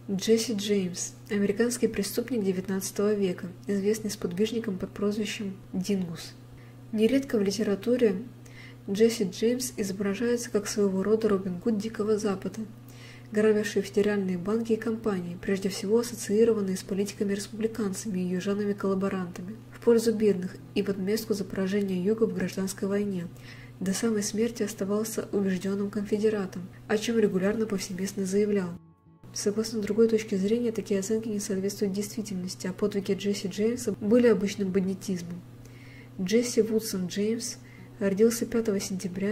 Джесси Джеймс – американский преступник XIX века, известный сподвижником под прозвищем Дингус. Нередко в литературе Джесси Джеймс изображается как своего рода Робин Гуд Дикого Запада, грабивший федеральные банки и компании, прежде всего ассоциированные с политиками-республиканцами и южанами-коллаборантами, в пользу бедных и в отместку за поражение Юга в гражданской войне. До самой смерти оставался убежденным конфедератом, о чем регулярно повсеместно заявлял. Согласно другой точке зрения, такие оценки не соответствуют действительности, а подвиги Джесси Джеймса были обычным бандитизмом. Джесси Вудсон Джеймс родился 5 сентября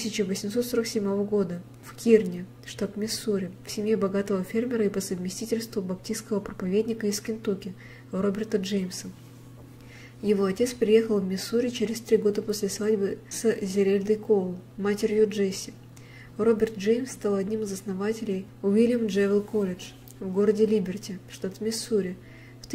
1847 года в Кирне, штат Миссури, в семье богатого фермера и по совместительству баптистского проповедника из Кентукки Роберта Джеймса. Его отец приехал в Миссури через 3 года после свадьбы с Зерельдой Коул, матерью Джесси. Роберт Джеймс стал одним из основателей Уильям Джевелл колледж в городе Либерти, штат Миссури, в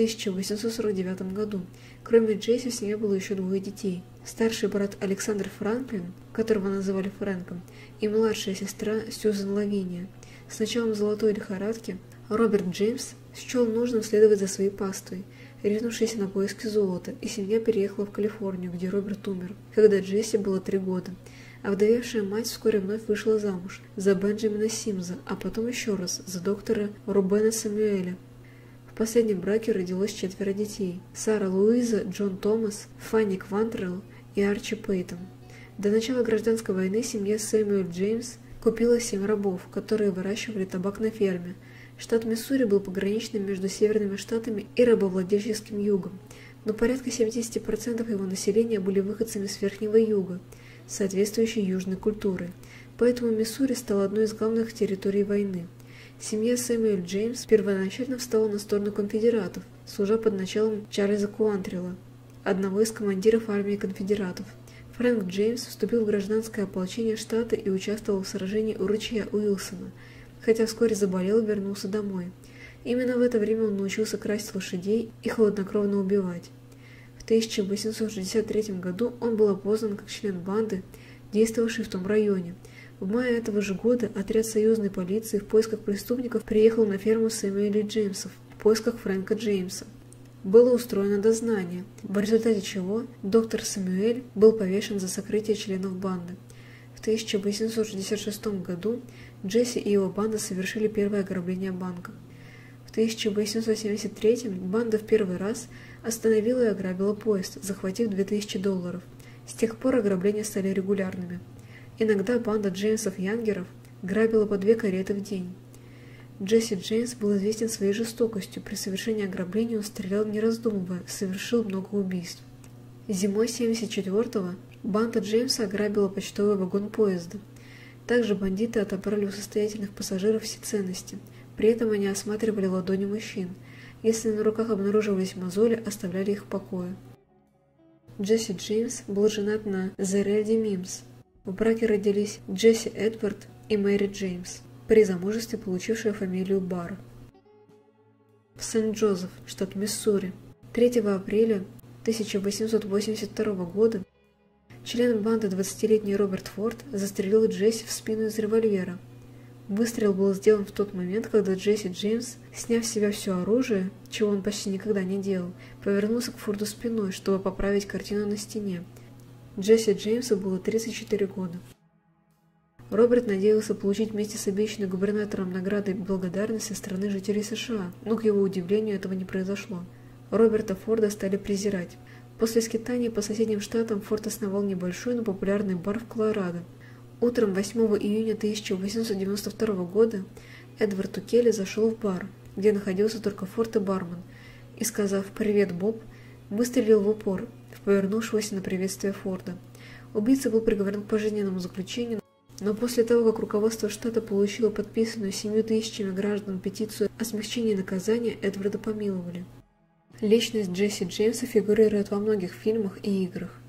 1849 году. Кроме Джесси в семье было еще 2 детей. Старший брат Александр Франклин, которого называли Фрэнком, и младшая сестра Сьюзен Лавиния. С началом золотой лихорадки Роберт Джеймс счел нужным следовать за своей паствой, ринувшись на поиски золота, и семья переехала в Калифорнию, где Роберт умер, когда Джесси было 3 года. А вдовевшая мать вскоре вновь вышла замуж за Бенджамина Симза, а потом еще раз за доктора Рубена Самюэля. В последнем браке родилось 4 детей – Сара Луиза, Джон Томас, Фанни Квантрелл и Арчи Пейтон. До начала гражданской войны семья Сэмюэль Джеймс купила 7 рабов, которые выращивали табак на ферме. Штат Миссури был пограничным между северными штатами и рабовладельческим югом, но порядка 70% его населения были выходцами с Верхнего Юга, соответствующей южной культурой, поэтому Миссури стал одной из главных территорий войны. Семья Сэмюэль Джеймс первоначально встала на сторону конфедератов, служа под началом Чарльза Куантрелла, одного из командиров армии конфедератов. Фрэнк Джеймс вступил в гражданское ополчение штата и участвовал в сражении у ручья Уилсона, хотя вскоре заболел и вернулся домой. Именно в это время он научился красть лошадей и хладнокровно убивать. В 1863 году он был опознан как член банды, действовавшей в том районе. В мае этого же года отряд союзной полиции в поисках преступников приехал на ферму Сэмюэля Джеймсов в поисках Фрэнка Джеймса. Было устроено дознание, в результате чего доктор Самюэль был повешен за сокрытие членов банды. В 1866 году Джесси и его банда совершили первое ограбление банка. В 1873 банда в первый раз остановила и ограбила поезд, захватив $2000. С тех пор ограбления стали регулярными. Иногда банда Джеймсов-Янгеров грабила по 2 кареты в день. Джесси Джеймс был известен своей жестокостью. При совершении ограбления он стрелял не раздумывая, совершил много убийств. Зимой 1974-го банда Джеймса ограбила почтовый вагон поезда. Также бандиты отобрали у состоятельных пассажиров все ценности. При этом они осматривали ладони мужчин. Если на руках обнаруживались мозоли, оставляли их в покое. Джесси Джеймс был женат на Зерельде Мимс. В браке родились Джесси Эдвард и Мэри Джеймс, при замужестве получившая фамилию Барр. В Сент-Джозеф, штат Миссури, 3 апреля 1882 года член банды 20-летний Роберт Форд застрелил Джесси в спину из револьвера. Выстрел был сделан в тот момент, когда Джесси Джеймс, сняв с себя все оружие, чего он почти никогда не делал, повернулся к Форду спиной, чтобы поправить картину на стене. Джесси Джеймсу было 34 года. Роберт надеялся получить вместе с обещанной губернатором наградой благодарность со стороны жителей США, но, к его удивлению, этого не произошло. Роберта Форда стали презирать. После скитаний по соседним штатам Форд основал небольшой, но популярный бар в Колорадо. Утром 8 июня 1892 года Эдвард Укелли зашел в бар, где находился только Форд и бармен, и, сказав «Привет, Боб», выстрелил в упор в повернувшегося на приветствие Форда. Убийца был приговорен к пожизненному заключению, но после того, как руководство штата получило подписанную 7000 граждан петицию о смягчении наказания, Эдварда помиловали. Личность Джесси Джеймса фигурирует во многих фильмах и играх.